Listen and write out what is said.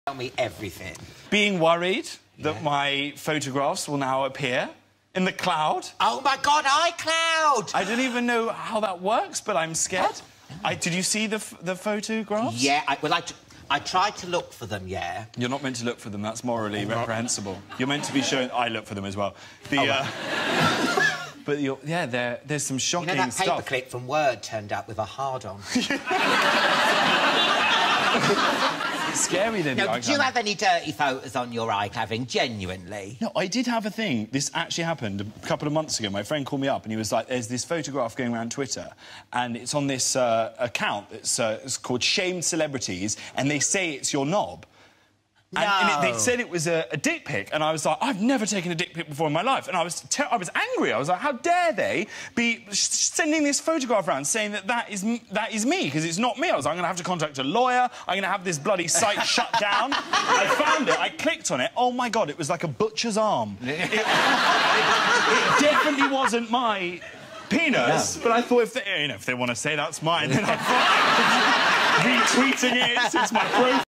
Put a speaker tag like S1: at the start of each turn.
S1: Tell me everything.
S2: Being worried that my photographs will now appear in the cloud.
S1: Oh, my God, iCloud!
S2: I don't even know how that works, but I'm scared. Did you see the photographs?
S1: Yeah, I tried to look for them, yeah.
S2: You're not meant to look for them. That's morally reprehensible. You're meant to be showing... I look for them as well. But there's some shocking stuff.
S1: You know that paperclip from Word turned up with a hard-on?
S2: It's scary, then.
S1: No, do you have any dirty photos on your iCloud, genuinely?
S2: No, I did have a thing. This actually happened a couple of months ago. My friend called me up and he was like, there's this photograph going around Twitter and it's on this account it's called Shamed Celebrities and they say it's your knob.
S1: No.
S2: And they said it was a dick pic, and I was like, I've never taken a dick pic before in my life, and I was angry. I was like, how dare they be sending this photograph around saying that is me, because it's not me. I was like, I'm going to have to contact a lawyer, I'm going to have this bloody site shut down. I found it, I clicked on it, oh my God, it was like a butcher's arm. It definitely wasn't my penis, but I thought if they want to say that's mine, then I'm fine. Retweeting it, it's my profile.